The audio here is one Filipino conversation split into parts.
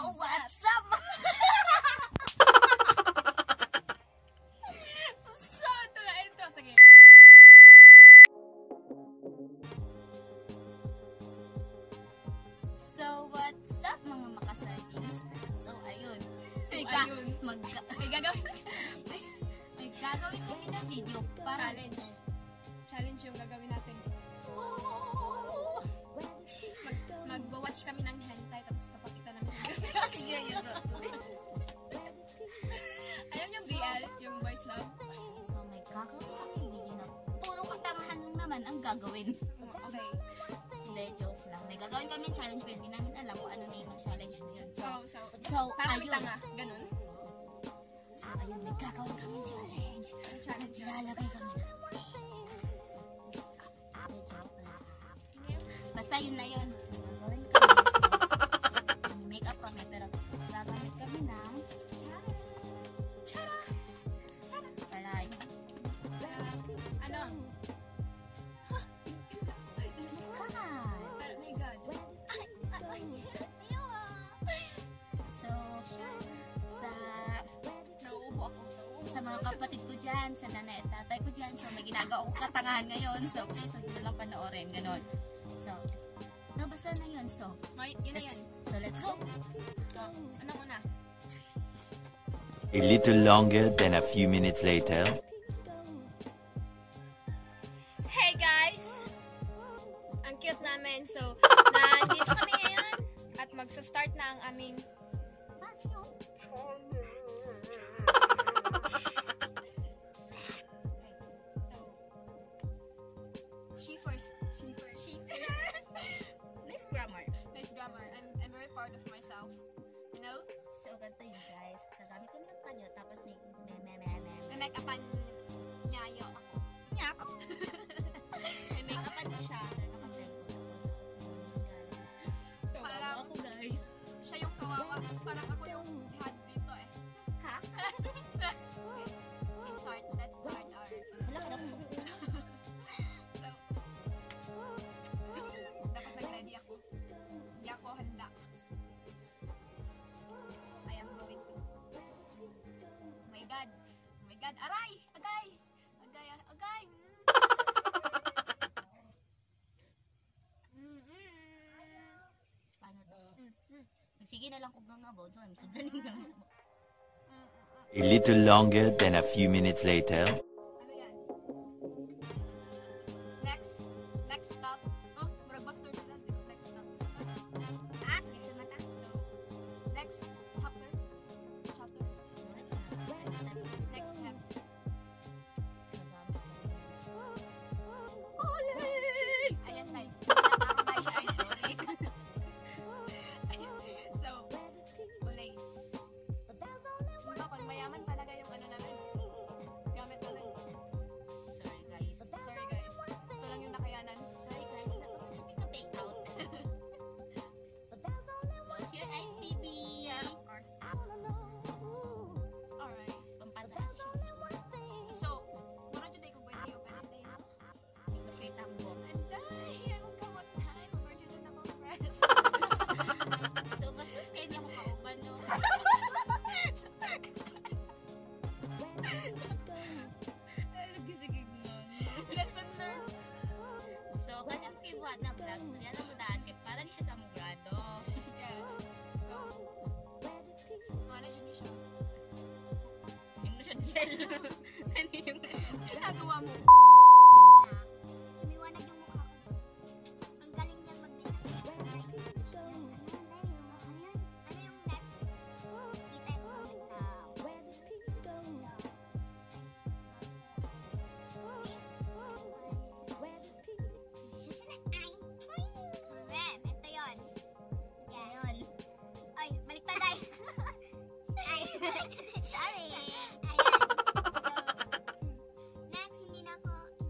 what's up? So, ito nga ito. Sige. So, what's up mga makasardings? So, ayun. So, ayun. May gagawin kami na video para Challenge yung gagawin natin. Mag-watch kami ng hentai tapos papakita namin yung reaction. Alam niyo BL, yung boys love? So, may gagawin kami video na puro katangahan lang naman ang gagawin. Okay. Hindi, joke lang. May gagawin kami challenge pero hindi namin alam kung ano name ng challenge na yun. So, parang may ayun. tanga. Ganun. So, ayun, may gagawin kami challenge. Challenge yun. Lalagay kami na. Hindi, joke lang. Basta yun na yun. Gagawin kami. So, make up kami pero gagamit kami ng Taray. Ano? Pero, my God. So, Nauubo ako. sa mga kapatid ko dyan, sa nanay at tatay ko dyan, so may ginagawa ko katangahan ngayon. So, please, huwag nyo lang panoorin. Ganon. So basta na yun. So, Yun na yun. So, let's go! Anong una? A little longer than a few minutes later. Hey guys! Ang cute namin. So, nandito kami ngayon at magsa-start na ang aming She first. Nice grammar. Nice grammar. I'm very proud of myself. You know? So, ganito yun, guys. Gagamit kami ng panyo, tapos may Na-make-upan niyayo ako. Nyak! May make-upan ko siya. Parang ako, guys. siya yung kawawa. Parang ako yung had dito eh. Ha? Okay, let's start our... Wala ka na kung sabi ko. So, dapat nag-ready ako. Hindi ako handa. I am going to. Oh my God. Oh my God. Aray! Agay! Agay! Agay! Paano to? Sige na lang kung gangabot. So, I'm sudaling lang. A little longer than a few minutes later. Ano yan? Next stop. Oh, blockbuster nila. Next stop. Sige, mata. Next chapter. Next step. Ayan, tay. Ay, sorry. So, ulay. Diba, pag mayaman talaga yung ano namin. Gamit namin. Sorry, guys. Sorry, guys. Ito lang yung nakayanan. Sorry, guys. Take out. Wash your eyes, baby. Yeah, of course. Alright. Pampataas siya. So, mura dyan tayo kung pwede i-open natin. Straight ang buhok. Anday! Anong kamot tayo? Mura dyan na akong press. So, basta kayo niya makauban, no? Gisigig mo. Lesson learned. So, kanyang kibuhat na vlog. So, yan ang mudaan kay parang siya sa mogrado. Yeah. So, ano dyan siya? Yung na siya gel. Ano yung Ginagawa mo. Umiwanag yung mukha ko. Ang galing niya mag-make. Ano yung next? Kita yung susunod ay Rem, ito yun. Yan. Ay, baliktad ay. Ay, sorry. Ayan. So, next, hindi na ako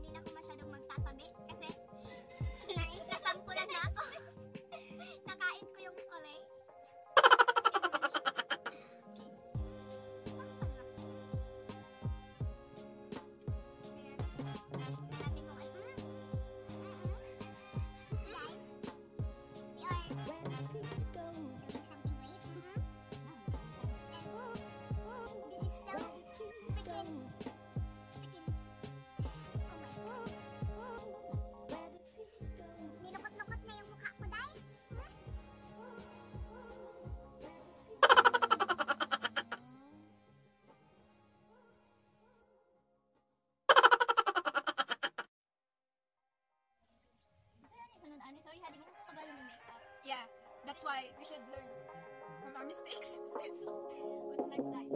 That's why we should learn from our mistakes. What's next, Dai?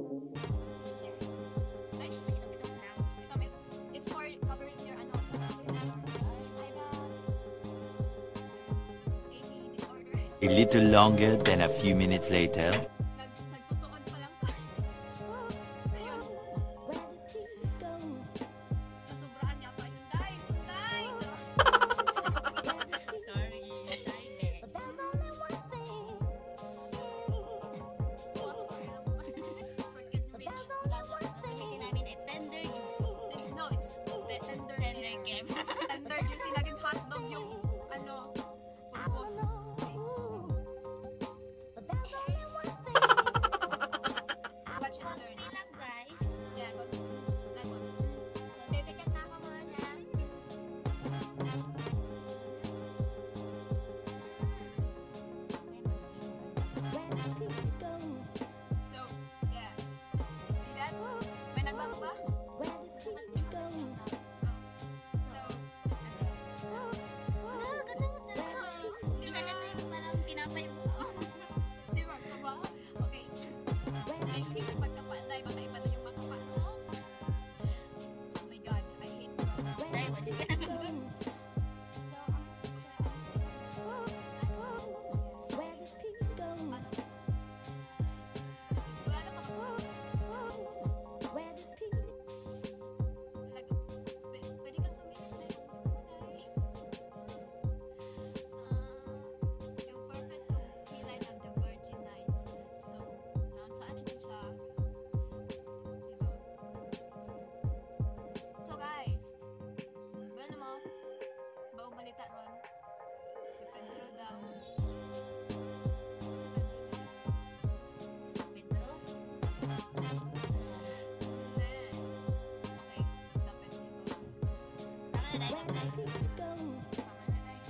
Ay, isa ito ito na. It's for covering your ano. AD disorder. A little longer than a few minutes later. Nagtutuon pa lang tayo. Ayun. Nasubraan niya pa yun. Dai! Dai! Sorry. Sorry, be. Forget which. Gamitin namin ay tender juicy. No, it's tender. Tender game. Tender juicy. Naging hotdog yung ano. Purpose. Watch and learn. Konti lang, guys. Yeah, good. Titikat na ako mga niya. So, yeah. See that? May nagbago ba? So, Hindi na natin parang tinapay mo. di ba? Ba? Okay. Ay, hindi ko pagkapatay. Baka iba na yung makapa. Oh my God. I hate frogs. Dahil, wala ka naman. Pwede kang sumilip na yung gusto mo, Day. Yung perfect kung kilay ng the virgin eyes. So, saan din siya? Diba? So, guys. Bueno mo, baong balita nun. Si Pedro daw. Pedro? Okay, stop it. Tama na, dahil. Tama na, Day.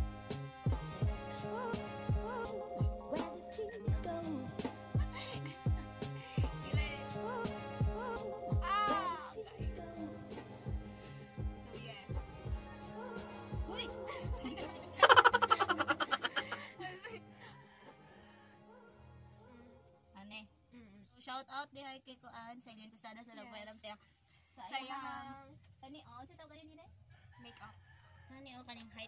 Kilay. Ah! Okay. So, yeah. Uy! Ane. Shout out di hay kay Kuan sa ilang kusada sa Yes. nagpairam sayang. Sayang. Kani sa tawag ganin nila? Makeup. Kani kaning height.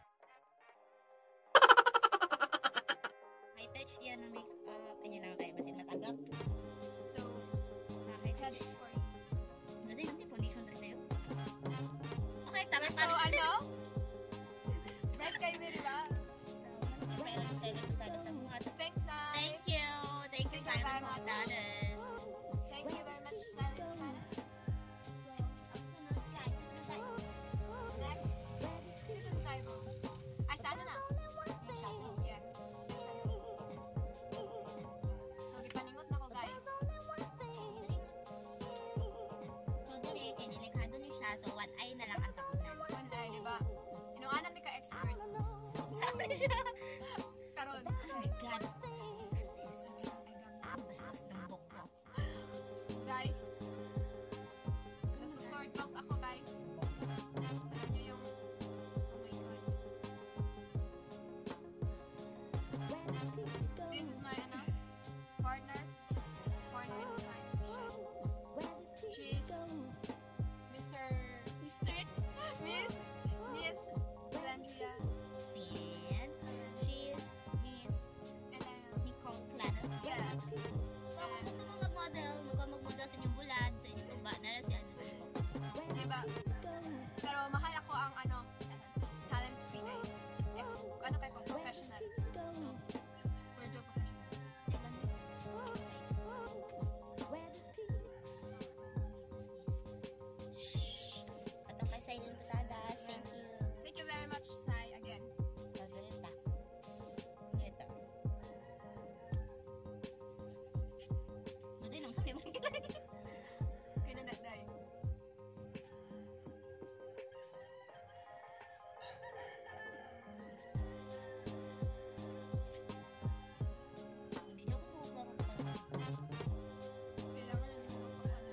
High touch yan na makeup. Kanya lang kaya basin matagak. So, High that touch. is for you. Dati hindi foundation rin sa'yo. Okay, tama So, tama. ano? Bright kayo, di ba? So, nagpairam sa ilang kusada sa mga. Thanks, Sai. Thank you. Thank you sa Thank you ilang very much. kusadas. Thank you very much, Sai. So, ang sunod guys, sunod tayo. Next. Susan Saibo. Ay, sa ano na? Yeah. So, gipaningot na ko, guys. So, dali, kinilikado ni siya. So, one eye na lang ang sakunan. One eye, di ba? Inuanan mi ka-expert. Sabi siya. Karon. Oh my God. Yes. Bastos ng book ko. Guys. Nag-support vlog ako, guys. Alam niyo yung... Oh my God. This is my, ano? Partner. Partner in crime. She's Mr. Miss Zandria. And she is And Nicole Clano. yeah. So, kung gusto mo mag-model, mag-model sa inyong bulan, sa inyong tumba, nara si ano sa inyong Diba? Pero mahal ako ang ano, talent fee ay ano kay ko, professional. Virtual professional. Patong kay Silent Posadas. Thank you. Thank you very much, Sai, again. Gagalita. Ito. Madi nang sabi mo gilay. Kinanaday. Hindi na ko kung Kailangan na nyo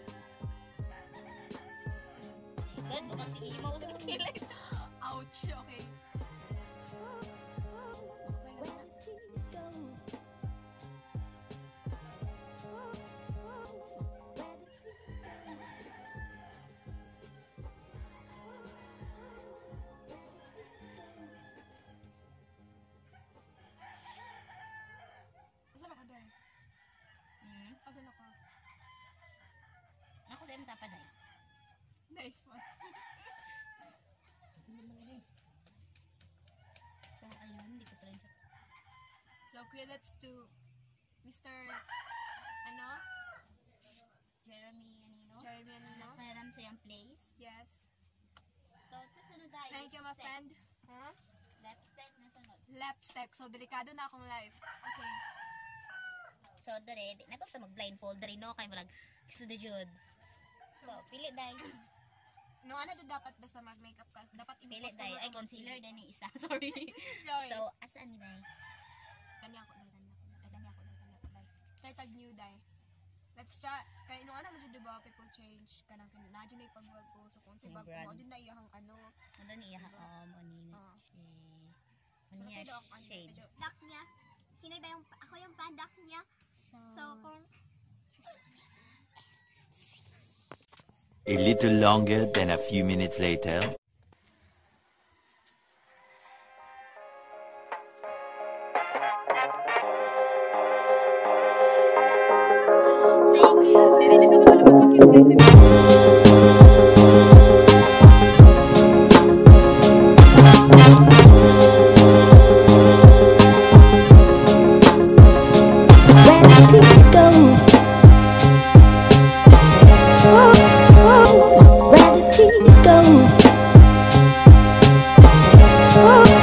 God, baka si Imo sa kilay. Ouch, okay. Asan ako? Ako sa imta pa dahil. Nice one. So, ayun, hindi ko pa rin siya. So, credits to Mr. Ano? Jeremy Anino. Jeremy Anino. Pahiram sa yung place. Yes. So, susunod tayo. Thank you, my friend. Huh? Left step na sunod. Left step. So, delikado na akong life. Okay. So, dali, di na ko mag-blindfold rin, no? Kaya malag, gusto na jud. So, pili dahil. No, ano dyan dapat basta mag-makeup ka? Dapat Pili dahil. Ay, concealer din yung isa. Sorry. So, asaan ni dahil? Ganyan ako, dahil. Try tag new, dahil. Let's try. Kaya nung ano mo dyan, diba, people change. Kanang na dyan na ipag-wag ko. So, kung si bag brand. mo, dyan na iyahang ano. Ano niya? Manini. Ano niya? Shade. Duck niya. Sino ba yung, ako yung product niya. So, kung, A little longer than a few minutes later. Thank you. Hindi siya kamalabag mag-cute guys. Where the trees go. Where the trees go.